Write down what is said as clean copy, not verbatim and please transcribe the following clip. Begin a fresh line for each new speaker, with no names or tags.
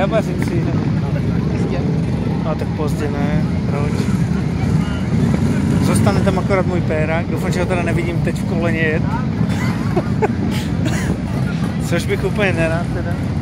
Jabařici. No tak pozdě ne, proč? Zostane tam akorát můj pérák, doufám, že ho teda nevidím teď v koleně jet. Což bych úplně nerád teda.